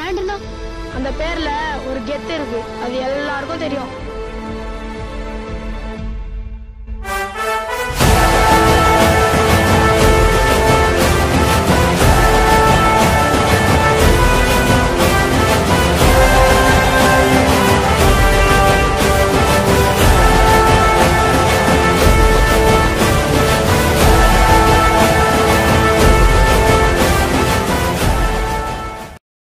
பிராண்ட்னா? அந்த பேர்ல ஒரு கெத்து இருக்கு, அது எல்லாருக்கும் தெரியும்.